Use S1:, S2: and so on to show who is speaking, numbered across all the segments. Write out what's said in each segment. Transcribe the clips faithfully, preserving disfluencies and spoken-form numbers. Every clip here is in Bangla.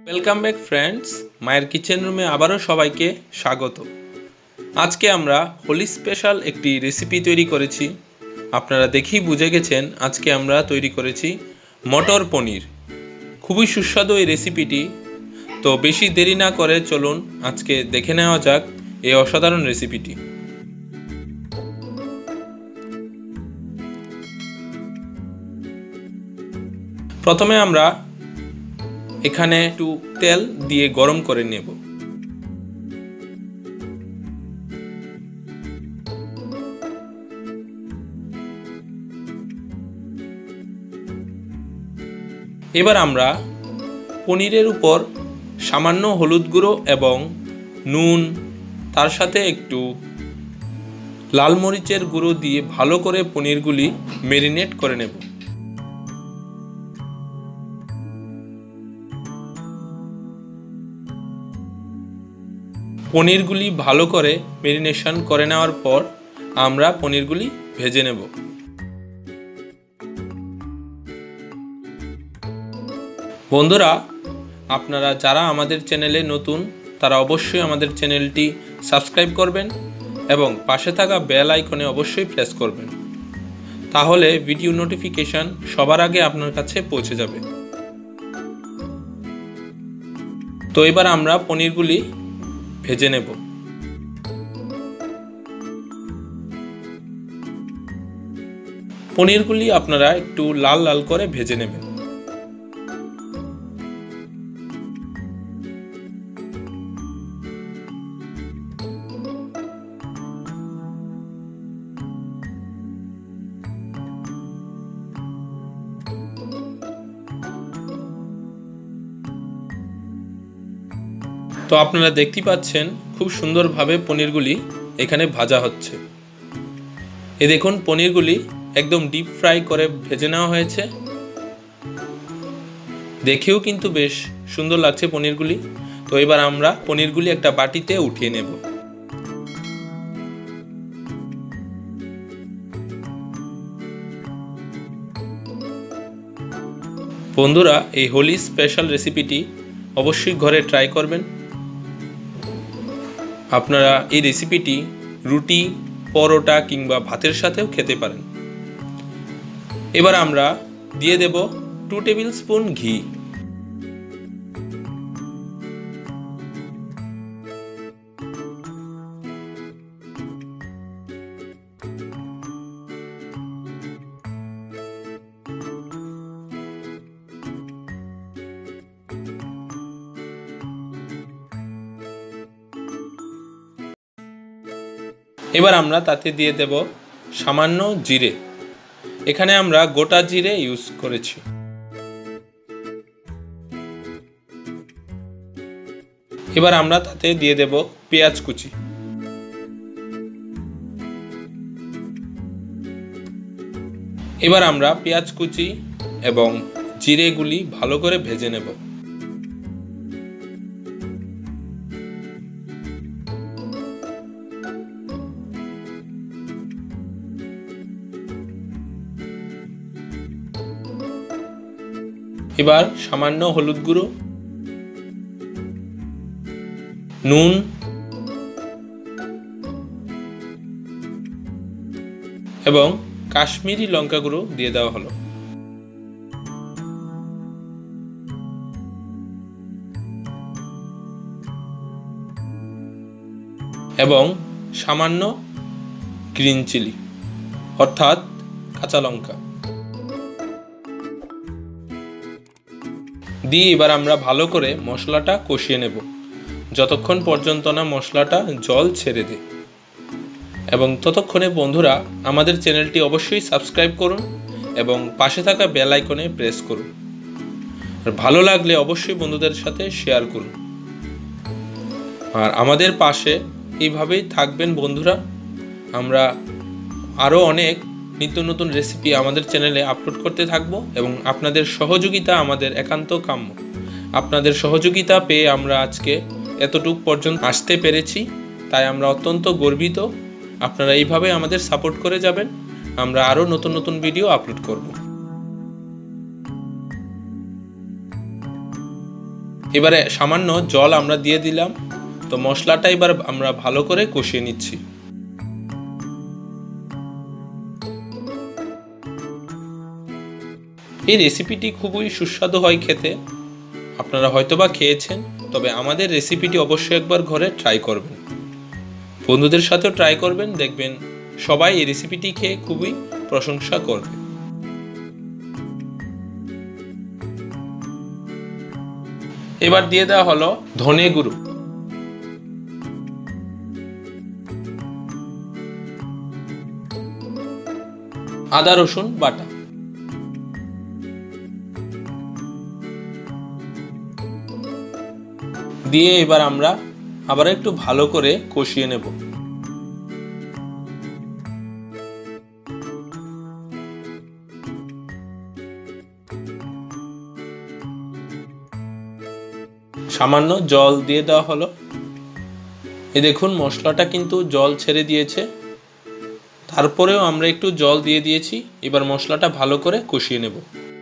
S1: ওয়েলকাম ব্যাক ফ্রেন্ডস, মায়ের কিচেন রুমে আবারও সবাইকে স্বাগত। আজকে আমরা হোলি স্পেশাল একটি রেসিপি তৈরি করেছি। আপনারা দেখেই বুঝে গেছেন আজকে আমরা তৈরি করেছি মটর পনির। খুবই সুস্বাদু এই রেসিপিটি। তো বেশি দেরি না করে চলুন আজকে দেখে নেওয়া যাক এই অসাধারণ রেসিপিটি। প্রথমে আমরা এখানে একটু তেল দিয়ে গরম করে নেব। এবার আমরা পনিরের উপর সামান্য হলুদ গুঁড়ো এবং নুন, তার সাথে একটু লাল মরিচের গুঁড়ো দিয়ে ভালো করে পনিরগুলি ম্যারিনেট করে নেব। পনিরগুলি ভালো করে ম্যারিনেশন করে নেওয়ার পর আমরা পনিরগুলি ভেজে নেব। বন্ধুরা, আপনারা যারা আমাদের চ্যানেলে নতুন তারা অবশ্যই আমাদের চ্যানেলটি সাবস্ক্রাইব করবেন এবং পাশে থাকা বেল আইকনে অবশ্যই প্রেস করবেন, তাহলে ভিডিও নোটিফিকেশন সবার আগে আপনার কাছে পৌঁছে যাবে। তো এবার আমরা পনিরগুলি ভেজে নেব। পনিরগুলি আপনারা একটু লাল লাল করে ভেজে নেবেন। তো আপনারা দেখতে পাচ্ছেন খুব সুন্দরভাবে পনিরগুলি এখানে ভাজা হচ্ছে। এই দেখুন, পনিরগুলি একদম ডিপ ফ্রাই করে ভেজে নেওয়া হয়েছে। দেখেও কিন্তু বেশ সুন্দর লাগছে পনিরগুলি। তো এবার আমরা পনিরগুলি একটা বাটিতে উঠিয়ে নেব। বন্ধুরা, এই হোলি স্পেশাল রেসিপিটি অবশ্যই ঘরে ট্রাই করবেন। আপনারা এই রেসিপিটি রুটি, পরোটা কিংবা ভাতের সাথেও খেতে পারেন। এবার আমরা দিয়ে দেব টু টেবিল স্পুন ঘি। এবার আমরা তাতে দিয়ে দেব সামান্য জিরে। এখানে আমরা গোটা জিরে ইউজ করেছি। এবার আমরা তাতে দিয়ে দেব পেঁয়াজ কুচি। এবার আমরা পেঁয়াজ কুচি এবং জিরেগুলি ভালো করে ভেজে নেব। এবার সামান্য হলুদ গুঁড়ো, নুন এবং কাশ্মীরি লঙ্কা গুঁড়ো দিয়ে দেওয়া হলো। এবং সামান্য গ্রিন চিলি অর্থাৎ কাঁচা লঙ্কা দিয়ে এবার আমরা ভালো করে মশলাটা কষিয়ে নেব যতক্ষণ পর্যন্ত না মশলাটা জল ছেড়ে দেয়। এবং ততক্ষণে বন্ধুরা আমাদের চ্যানেলটি অবশ্যই সাবস্ক্রাইব করুন এবং পাশে থাকা বেল আইকনে প্রেস করুন। আর ভালো লাগলে অবশ্যই বন্ধুদের সাথে শেয়ার করুন। আর আমাদের পাশে এইভাবেই থাকবেন বন্ধুরা। আমরা আরও অনেক নিত্য নতুন রেসিপি আমাদের চ্যানেলে আপলোড করতে থাকব এবং আপনাদের সহযোগিতা আমাদের একান্ত কাম্য। আপনাদের সহযোগিতা পেয়ে আমরা আজকে এতটুকু পর্যন্ত আসতে পেরেছি, তাই আমরা অত্যন্ত গর্বিত। আপনারা এইভাবে আমাদের সাপোর্ট করে যাবেন, আমরা আরও নতুন নতুন ভিডিও আপলোড করব। এবারে সামান্য জল আমরা দিয়ে দিলাম। তো মশলাটা এবার আমরা ভালো করে কষিয়ে নিচ্ছি। এই রেসিপিটি খুবই সুস্বাদু হয় খেতে। আপনারা হয়তোবা খেয়েছেন, তবে আমাদের রেসিপিটি অবশ্যই একবার ঘরে ট্রাই করবেন। বন্ধুদের সাথেও ট্রাই করবেন, দেখবেন সবাই এই রেসিপিটি খেয়ে খুবই প্রশংসা করবে। এবার দিয়ে দেওয়া হলো ধনে গুঁড়ো, আদা রসুন বাটা, দিয়ে এবার আমরা আবার একটু ভালো করে কষিয়ে নেব। সামান্য জল দিয়ে দেওয়া হলো। এই দেখুন মশলাটা কিন্তু জল ছেড়ে দিয়েছে, তারপরেও আমরা একটু জল দিয়ে দিয়েছি। এবার মশলাটা ভালো করে কষিয়ে নেব।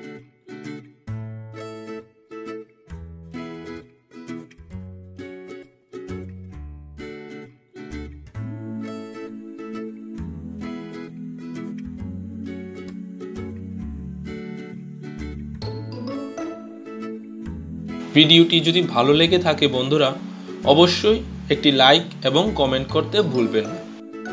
S1: ভিডিওটি যদি ভালো লেগে থাকে বন্ধুরা, অবশ্যই একটি লাইক এবং কমেন্ট করতে ভুলবেন না।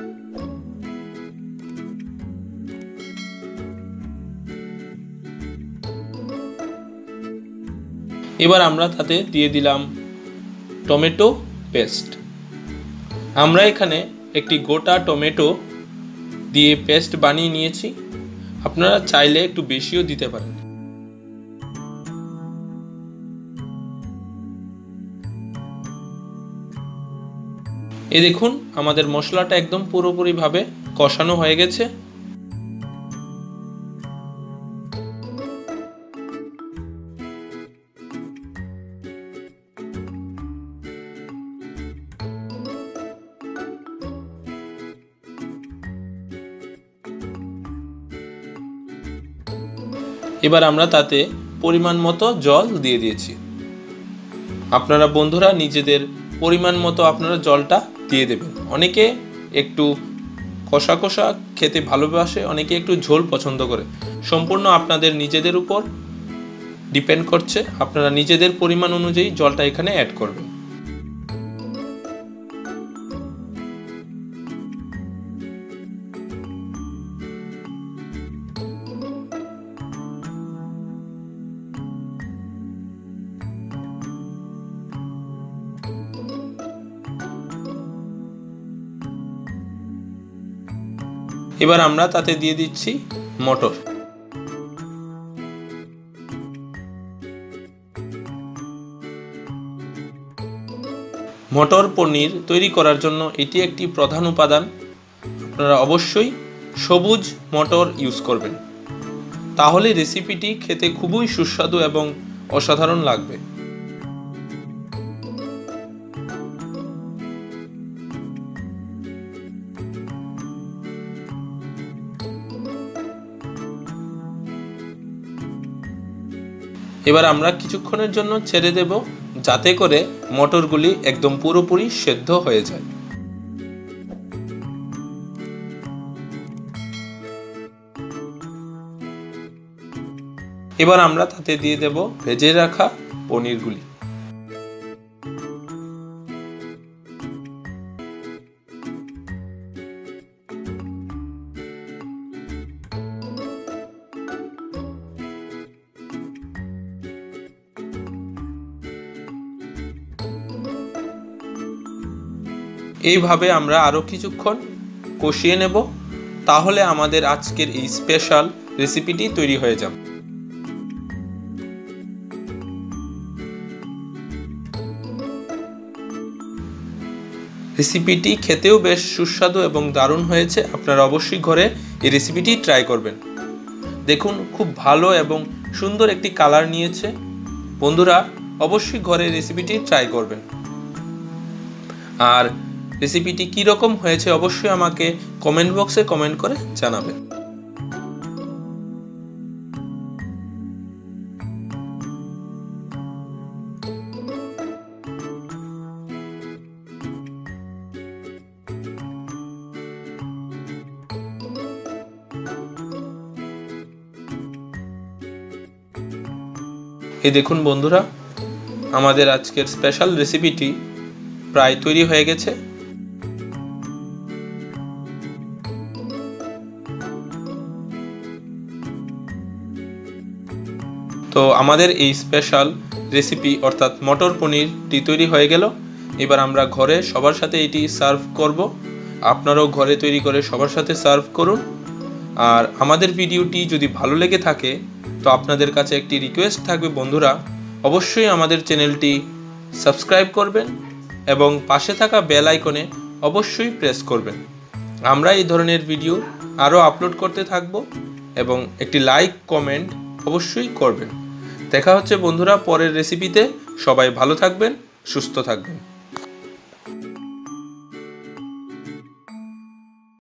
S1: এবার আমরা তাতে দিয়ে দিলাম টমেটো পেস্ট। আমরা এখানে একটি গোটা টমেটো দিয়ে পেস্ট বানিয়ে নিয়েছি, আপনারা চাইলে একটু বেশিও দিতে পারেন। এই দেখুন আমাদের মশলাটা একদম পুরোপুরিভাবে কষানো হয়ে গেছে। এবার আমরা তাতে পরিমাণ মতো জল দিয়ে দিয়েছি। আপনারা বন্ধুরা নিজেদের পরিমাণ মতো আপনারা জলটা দিয়ে দেবেন। অনেকে একটু কষা কষা খেতে ভালোবাসে, অনেকে একটু ঝোল পছন্দ করে। সম্পূর্ণ আপনাদের নিজেদের উপর ডিপেন্ড করছে, আপনারা নিজেদের পরিমাণ অনুযায়ী জলটা এখানে অ্যাড করবেন। এবার আমরা তাতে দিয়ে দিচ্ছি মটর। মটর পনির তৈরি করার জন্য এটি একটি প্রধান উপাদান। আপনারা অবশ্যই সবুজ মটর ইউজ করবেন, তাহলে রেসিপিটি খেতে খুবই সুস্বাদু এবং অসাধারণ লাগবে। এবার আমরা কিছুক্ষণের জন্য ছেড়ে দেব, যাতে করে মটরগুলি একদম পুরোপুরি সেদ্ধ হয়ে যায়। এবার আমরা তাতে দিয়ে দেব ভেজে রাখা পনিরগুলি। এইভাবে আমরা আরও কিছুক্ষণ কষিয়ে নেব, তাহলে আমাদের আজকের এই স্পেশাল রেসিপিটি তৈরি হয়ে যাবে। রেসিপিটি খেতেও বেশ সুস্বাদু এবং দারুণ হয়েছে। আপনারা অবশ্যই ঘরে এই রেসিপিটি ট্রাই করবেন। দেখুন খুব ভালো এবং সুন্দর একটি কালার নিয়েছে। বন্ধুরা অবশ্যই ঘরে রেসিপিটি ট্রাই করবেন। আর রেসিপিটি কীরকম হয়েছে অবশ্যই আমাকে কমেন্ট বক্সে কমেন্ট করে জানাবেন। এই দেখুন বন্ধুরা, আমাদের আজকের স্পেশাল রেসিপিটি প্রায় তৈরি হয়ে গেছে। তো আমাদের এই স্পেশাল রেসিপি অর্থাৎ মটর পনিরটি তৈরি হয়ে গেল। এবার আমরা ঘরে সবার সাথে এটি সার্ভ করব। আপনারাও ঘরে তৈরি করে সবার সাথে সার্ভ করুন। আর আমাদের ভিডিওটি যদি ভালো লেগে থাকে তো আপনাদের কাছে একটি রিকোয়েস্ট থাকবে বন্ধুরা, অবশ্যই আমাদের চ্যানেলটি সাবস্ক্রাইব করবেন এবং পাশে থাকা বেল আইকনে অবশ্যই প্রেস করবেন। আমরা এই ধরনের ভিডিও আরও আপলোড করতে থাকব এবং একটি লাইক কমেন্ট অবশ্যই করবেন। দেখা হচ্ছে বন্ধুরা পরের রেসিপিতে। সবাই ভালো থাকবেন, সুস্থ থাকবেন।